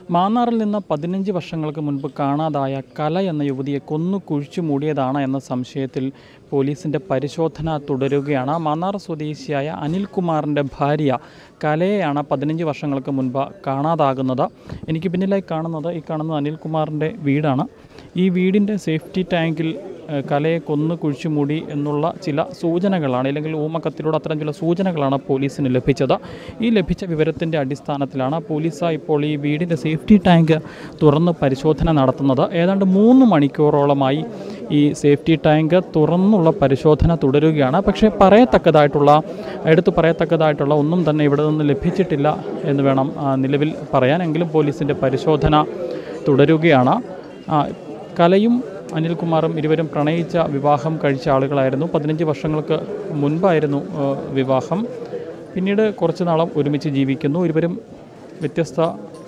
മാന്നാറിൽ നിന്ന് 15 വർഷങ്ങൾക്ക് മുൻപ് കാണാതായ കല എന്ന യുവതിയെ കൊന്നു കുഴിച്ചു മൂടിയതാണ് എന്ന സംശയത്തിൽ പോലീസിൻ്റെ പരിശോധന തുടരുകയാണ്. മാന്നാർ സ്വദേശിയായ അനിൽകുമാറിൻ്റെ ഭാര്യ കലയെയാണ് 15 വർഷങ്ങൾക്ക് മുൻപ് കാണാതാകുന്നത്. എനിക്ക് പിന്നിലായി കാണുന്നത് അനിൽകുമാറിൻ്റെ വീടാണ്. ഈ വീടിൻ്റെ സേഫ്റ്റി ടാങ്കിൽ കലയെ കൊന്നു കുഴിച്ചു മൂടി എന്നുള്ള ചില സൂചനകളാണ്, അല്ലെങ്കിൽ ഊമക്കത്തിലൂടെ അത്തരം ചില സൂചനകളാണ് പോലീസിന് ലഭിച്ചത്. ഈ ലഭിച്ച വിവരത്തിൻ്റെ അടിസ്ഥാനത്തിലാണ് പോലീസ് ഇപ്പോൾ ഈ വീടിൻ്റെ സേഫ്റ്റി ടാങ്ക് തുറന്ന് പരിശോധന നടത്തുന്നത്. ഏതാണ്ട് 3 മണിക്കൂറോളമായി ഈ സേഫ്റ്റി ടാങ്ക് തുറന്നുള്ള പരിശോധന തുടരുകയാണ്. പക്ഷേ എടുത്തു പറയത്തക്കതായിട്ടുള്ള ഒന്നും തന്നെ ഇവിടെ നിന്ന് ലഭിച്ചിട്ടില്ല എന്ന് വേണം നിലവിൽ പറയാനെങ്കിലും പോലീസിൻ്റെ പരിശോധന തുടരുകയാണ്. കലയും അനിൽകുമാറും ഇരുവരും പ്രണയിച്ച വിവാഹം കഴിച്ച ആളുകളായിരുന്നു. 15 വർഷങ്ങൾക്ക് മുൻപായിരുന്നു വിവാഹം. പിന്നീട് കുറച്ച് നാളും ഒരുമിച്ച് ജീവിക്കുന്നു. ഇരുവരും വ്യത്യസ്ത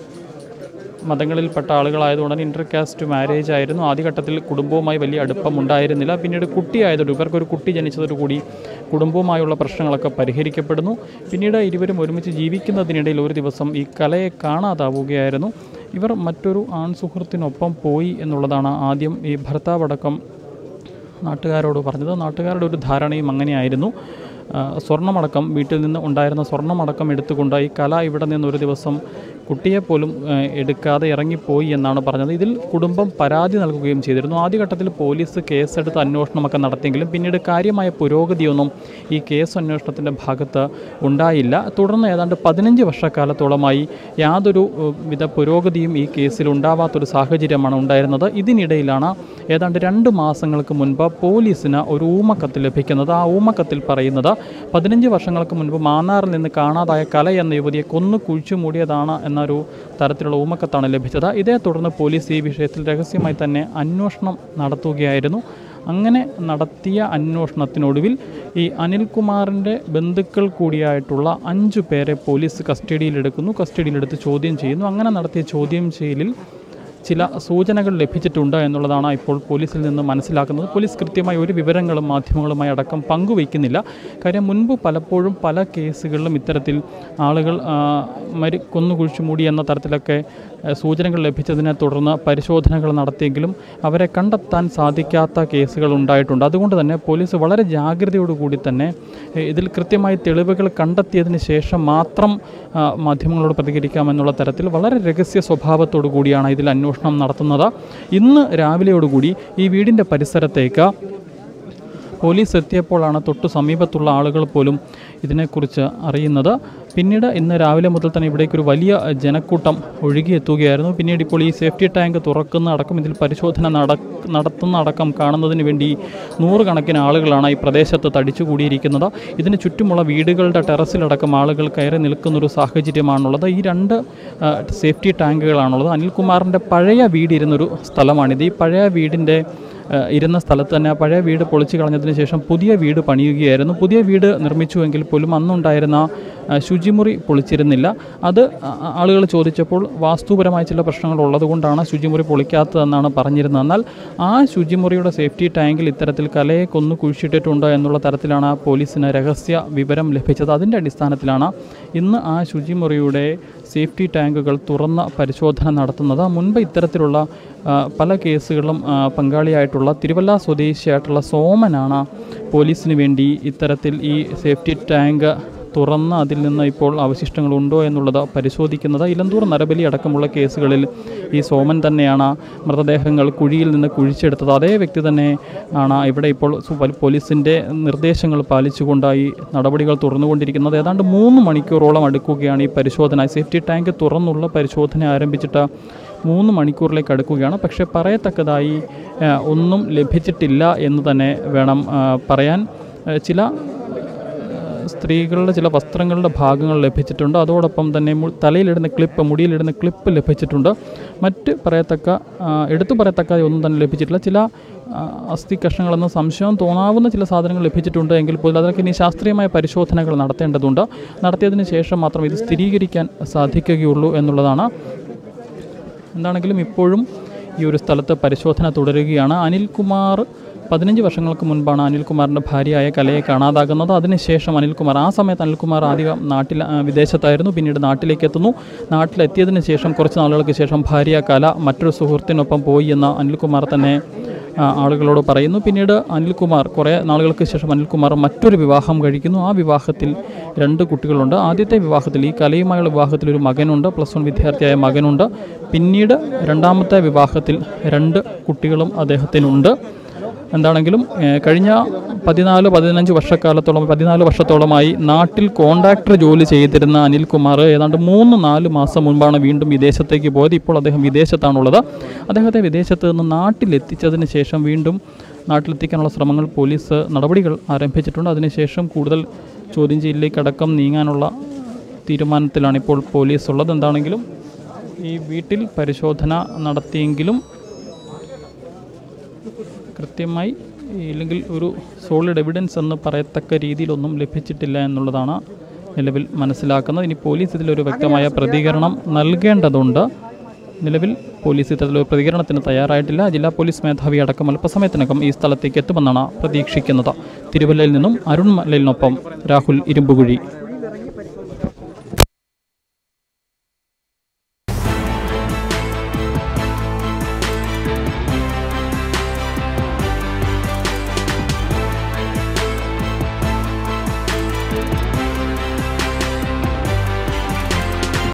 മതങ്ങളിൽപ്പെട്ട ആളുകളായതുകൊണ്ട് ഇൻ്റർകാസ്റ്റ് മാരേജ് ആയിരുന്നു. ആദ്യഘട്ടത്തിൽ കുടുംബവുമായി വലിയ അടുപ്പമുണ്ടായിരുന്നില്ല. പിന്നീട് കുട്ടിയായതോടെ ഇവർക്കൊരു കുട്ടി ജനിച്ചതോടുകൂടി കുടുംബവുമായുള്ള പ്രശ്നങ്ങളൊക്കെ പരിഹരിക്കപ്പെടുന്നു. പിന്നീട് ഇരുവരും ഒരുമിച്ച് ജീവിക്കുന്നതിനിടയിൽ ഒരു ദിവസം ഈ കലയെ കാണാതാവുകയായിരുന്നു. ഇവർ മറ്റൊരു ആൺസുഹൃത്തിനൊപ്പം പോയി എന്നുള്ളതാണ് ആദ്യം ഈ ഭർത്താവടക്കം നാട്ടുകാരോട് പറഞ്ഞത്. നാട്ടുകാരുടെ ഒരു ധാരണയും അങ്ങനെയായിരുന്നു. സ്വർണ്ണമടക്കം വീട്ടിൽ നിന്ന് ഉണ്ടായിരുന്ന സ്വർണ്ണമടക്കം എടുത്തുകൊണ്ട് ഈ കല ഇവിടെ നിന്നൊരു ദിവസം കുട്ടിയെപ്പോലും എടുക്കാതെ ഇറങ്ങിപ്പോയി എന്നാണ് പറഞ്ഞത്. ഇതിൽ കുടുംബം പരാതി നൽകുകയും ചെയ്തിരുന്നു. ആദ്യഘട്ടത്തിൽ പോലീസ് കേസെടുത്ത് അന്വേഷണമൊക്കെ നടത്തിയെങ്കിലും പിന്നീട് കാര്യമായ പുരോഗതിയൊന്നും ഈ കേസ് അന്വേഷണത്തിൻ്റെ ഭാഗത്ത് ഉണ്ടായില്ല. തുടർന്ന് ഏതാണ്ട് 15 വർഷക്കാലത്തോളമായി യാതൊരു വിധ പുരോഗതിയും ഈ കേസിൽ ഉണ്ടാവാത്തൊരു സാഹചര്യമാണ് ഉണ്ടായിരുന്നത്. ഇതിനിടയിലാണ് ഏതാണ്ട് 2 മാസങ്ങൾക്ക് മുൻപ് പോലീസിന് ഒരു ഊമക്കത്ത് ലഭിക്കുന്നത്. ആ ഊമക്കത്തിൽ പറയുന്നത് 15 വർഷങ്ങൾക്ക് മുൻപ് മാന്നാറിൽ നിന്ന് കാണാതായ കല എന്ന യുവതിയെ കൊന്നു കുഴിച്ചു മൂടിയതാണ് എന്നൊരു തരത്തിലുള്ള ഊമക്കത്താണ് ലഭിച്ചത്. ഇതേ തുടർന്ന് പോലീസ് ഈ വിഷയത്തിൽ രഹസ്യമായി തന്നെ അന്വേഷണം നടത്തുകയായിരുന്നു. അങ്ങനെ നടത്തിയ അന്വേഷണത്തിനൊടുവിൽ ഈ അനിൽകുമാറിൻ്റെ ബന്ധുക്കൾ കൂടിയായിട്ടുള്ള 5 പേരെ പോലീസ് കസ്റ്റഡിയിലെടുത്ത് ചോദ്യം ചെയ്യുന്നു. അങ്ങനെ നടത്തിയ ചോദ്യം ചെയ്യലിൽ ചില സൂചനകൾ ലഭിച്ചിട്ടുണ്ട് എന്നുള്ളതാണ് ഇപ്പോൾ പോലീസിൽ നിന്ന് മനസ്സിലാക്കുന്നത്. പോലീസ് കൃത്യമായി ഒരു വിവരങ്ങളും മാധ്യമങ്ങളുമായി അടക്കം പങ്കുവയ്ക്കുന്നില്ല. കാര്യം മുൻപ് പലപ്പോഴും പല കേസുകളിലും ഇത്തരത്തിൽ ആളുകൾ കൊന്നു കുഴിച്ചു മൂടി എന്ന തരത്തിലൊക്കെ സൂചനകൾ ലഭിച്ചതിനെ തുടർന്ന് പരിശോധനകൾ നടത്തിയെങ്കിലും അവരെ കണ്ടെത്താൻ സാധിക്കാത്ത കേസുകൾ ഉണ്ടായിട്ടുണ്ട്. അതുകൊണ്ട് തന്നെ പോലീസ് വളരെ ജാഗ്രതയോടുകൂടി തന്നെ ഇതിൽ കൃത്യമായി തെളിവുകൾ കണ്ടെത്തിയതിന് ശേഷം മാത്രം മാധ്യമങ്ങളോട് പ്രതികരിക്കാമെന്നുള്ള തരത്തിൽ വളരെ രഹസ്യ സ്വഭാവത്തോടു കൂടിയാണ് ഇതിൽ അന്വേഷണം നടത്തുന്നത്. ഇന്ന് രാവിലെയോടുകൂടി ഈ വീടിൻ്റെ പരിസരത്തേക്ക് പോലീസ് എത്തിയപ്പോഴാണ് തൊട്ടു സമീപത്തുള്ള ആളുകൾ പോലും ഇതിനെക്കുറിച്ച് അറിയുന്നത്. പിന്നീട് ഇന്ന് രാവിലെ മുതൽ തന്നെ ഇവിടേക്കൊരു വലിയ ജനക്കൂട്ടം ഒഴുകിയെത്തുകയായിരുന്നു. പിന്നീട് ഇപ്പോൾ ഈ സേഫ്റ്റി ടാങ്ക് തുറക്കുന്നതടക്കം ഇതിൽ പരിശോധന നടത്തുന്നതടക്കം കാണുന്നതിന് വേണ്ടി 100 കണക്കിന് ആളുകളാണ് ഈ പ്രദേശത്ത് തടിച്ചുകൂടിയിരിക്കുന്നത്. ഇതിന് ചുറ്റുമുള്ള വീടുകളുടെ ടെറസിലടക്കം ആളുകൾ കയറി നിൽക്കുന്നൊരു സാഹചര്യമാണുള്ളത്. ഈ 2 സേഫ്റ്റി ടാങ്കുകളാണുള്ളത്. അനിൽകുമാറിൻ്റെ പഴയ വീടിരുന്നൊരു സ്ഥലമാണിത്. ഈ പഴയ വീടിൻ്റെ ഇരുന്ന സ്ഥലത്ത് തന്നെ ആ പഴയ വീട് പൊളിച്ചു കളഞ്ഞതിന് ശേഷം പുതിയ വീട് പണിയുകയായിരുന്നു. പുതിയ വീട് നിർമ്മിച്ചുവെങ്കിൽ പോലും അന്നുണ്ടായിരുന്ന ശുചിമുറി പൊളിച്ചിരുന്നില്ല. അത് ആളുകൾ ചോദിച്ചപ്പോൾ വാസ്തുപരമായ ചില പ്രശ്നങ്ങൾ ഉള്ളതുകൊണ്ടാണ് ശുചിമുറി പൊളിക്കാത്തതെന്നാണ് പറഞ്ഞിരുന്നത്. എന്നാൽ ആ ശുചിമുറിയുടെ സേഫ്റ്റി ടാങ്കിൽ ഇത്തരത്തിൽ കലയെ കൊന്നു കുഴിച്ചിട്ടിട്ടുണ്ട് എന്നുള്ള തരത്തിലാണ് പോലീസിന് രഹസ്യ വിവരം ലഭിച്ചത്. അതിൻ്റെ അടിസ്ഥാനത്തിലാണ് ഇന്ന് ആ ശുചിമുറിയുടെ സേഫ്റ്റി ടാങ്കുകൾ തുറന്ന പരിശോധന നടത്തുന്നത്. മുൻപ് ഇത്തരത്തിലുള്ള പല കേസുകളിലും പങ്കാളിയായിട്ടുള്ള തിരുവല്ല സ്വദേശിയായിട്ടുള്ള സോമനാണ് പോലീസിന് വേണ്ടി ഇത്തരത്തിൽ ഈ സേഫ്റ്റി ടാങ്ക് തുറന്ന് അതിൽ നിന്ന് ഇപ്പോൾ അവശിഷ്ടങ്ങളുണ്ടോ എന്നുള്ളത് പരിശോധിക്കുന്നത്. ഇലന്തൂർ നരബലി അടക്കമുള്ള കേസുകളിൽ ഈ സോമൻ തന്നെയാണ് മൃതദേഹങ്ങൾ കുഴിയിൽ നിന്ന് കുഴിച്ചെടുത്തത്. അതേ വ്യക്തി തന്നെ ആണ് ഇവിടെ ഇപ്പോൾ പോലീസിൻ്റെ നിർദ്ദേശങ്ങൾ പാലിച്ചുകൊണ്ട് ഈ നടപടികൾ തുറന്നുകൊണ്ടിരിക്കുന്നത്. ഏതാണ്ട് 3 മണിക്കൂറോളം അടുക്കുകയാണ് ഈ പരിശോധന. സേഫ്റ്റി ടാങ്ക് തുറന്നുള്ള പരിശോധന ആരംഭിച്ചിട്ട് 3 മണിക്കൂറിലേക്ക് അടുക്കുകയാണ്. പക്ഷേ പറയത്തക്കതായി ഒന്നും ലഭിച്ചിട്ടില്ല എന്ന് തന്നെ വേണം പറയാൻ. ചില സ്ത്രീകളുടെ ചില വസ്ത്രങ്ങളുടെ ഭാഗങ്ങൾ ലഭിച്ചിട്ടുണ്ട്. അതോടൊപ്പം തന്നെ മുടിയിലിടുന്ന ക്ലിപ്പ് ലഭിച്ചിട്ടുണ്ട്. എടുത്തു പറയത്തക്ക ഒന്നും തന്നെ ലഭിച്ചിട്ടില്ല. ചില അസ്ഥി കഷ്ണങ്ങളെന്ന് സംശയം തോന്നാവുന്ന ചില സാധനങ്ങൾ ലഭിച്ചിട്ടുണ്ട് എങ്കിൽ പോലും അതൊക്കെ ഇനി ശാസ്ത്രീയമായ പരിശോധനകൾ നടത്തേണ്ടതുണ്ട്. നടത്തിയതിന് ശേഷം മാത്രം ഇത് സ്ഥിരീകരിക്കാൻ സാധിക്കുകയുള്ളൂ എന്നുള്ളതാണ്. എന്താണെങ്കിലും ഇപ്പോഴും ഈ ഒരു സ്ഥലത്ത് പരിശോധന തുടരുകയാണ്. അനിൽകുമാർ 15 വർഷങ്ങൾക്ക് മുൻപാണ് അനിൽകുമാറിൻ്റെ ഭാര്യയായ കലയെ കാണാതാകുന്നത്. അതിനുശേഷം അനിൽകുമാർ, ആ സമയത്ത് അനിൽകുമാർ ആദ്യം വിദേശത്തായിരുന്നു, പിന്നീട് നാട്ടിലേക്ക് എത്തുന്നു. നാട്ടിലെത്തിയതിന് ശേഷം കുറച്ച് നാളുകൾക്ക് ശേഷം ഭാര്യ കല മറ്റൊരു സുഹൃത്തിനൊപ്പം പോയി എന്ന് അനിൽകുമാർ തന്നെ ആളുകളോട് പറയുന്നു. പിന്നീട് അനിൽകുമാർ കുറേ നാളുകൾക്ക് ശേഷം അനിൽകുമാർ മറ്റൊരു വിവാഹം കഴിക്കുന്നു. ആ വിവാഹത്തിൽ 2 കുട്ടികളുണ്ട്. ആദ്യത്തെ വിവാഹത്തിൽ, ഈ കലയുമായുള്ള വിവാഹത്തിൽ ഒരു മകനുണ്ട്, +1 വിദ്യാർത്ഥിയായ മകനുണ്ട്. പിന്നീട് രണ്ടാമത്തെ വിവാഹത്തിൽ 2 കുട്ടികളും അദ്ദേഹത്തിനുണ്ട്. എന്താണെങ്കിലും കഴിഞ്ഞ 14 വർഷത്തോളമായി നാട്ടിൽ കോൺട്രാക്ടർ ജോലി ചെയ്തിരുന്ന അനിൽകുമാർ ഏതാണ്ട് 3-4 മാസം മുൻപാണ് വീണ്ടും വിദേശത്തേക്ക് പോയത്. ഇപ്പോൾ അദ്ദേഹം വിദേശത്താണുള്ളത്. അദ്ദേഹത്തെ വിദേശത്ത് നിന്ന് നാട്ടിലെത്തിച്ചതിന് ശേഷം വീണ്ടും നാട്ടിലെത്തിക്കാനുള്ള ശ്രമങ്ങൾ പോലീസ് നടപടികൾ ആരംഭിച്ചിട്ടുണ്ട്. അതിനുശേഷം കൂടുതൽ ചോദ്യം ചെയ്യലിലേക്കടക്കം നീങ്ങാനുള്ള തീരുമാനത്തിലാണ് ഇപ്പോൾ പോലീസ് ഉള്ളത്. എന്താണെങ്കിലും ഈ വീട്ടിൽ പരിശോധന നടത്തിയെങ്കിലും കൃത്യമായി ഇല്ലെങ്കിൽ ഒരു സോളിഡ് എവിഡൻസ് എന്ന് പറയത്തക്ക രീതിയിലൊന്നും ലഭിച്ചിട്ടില്ല എന്നുള്ളതാണ് നിലവിൽ മനസ്സിലാക്കുന്നത്. ഇനി പോലീസ് ഇതിലൊരു വ്യക്തമായ പ്രതികരണം നൽകേണ്ടതുണ്ട്. നിലവിൽ പോലീസ് ഇത്തരത്തിലൊരു പ്രതികരണത്തിന് തയ്യാറായിട്ടില്ല. ജില്ലാ പോലീസ് മേധാവി അടക്കം അല്പസമയത്തിനകം ഈ സ്ഥലത്തേക്ക് എത്തുമെന്നാണ് പ്രതീക്ഷിക്കുന്നത്. തിരുവല്ലയിൽ നിന്നും അരുൺ മലയിലിനൊപ്പം രാഹുൽ ഇരുമ്പുകുഴി.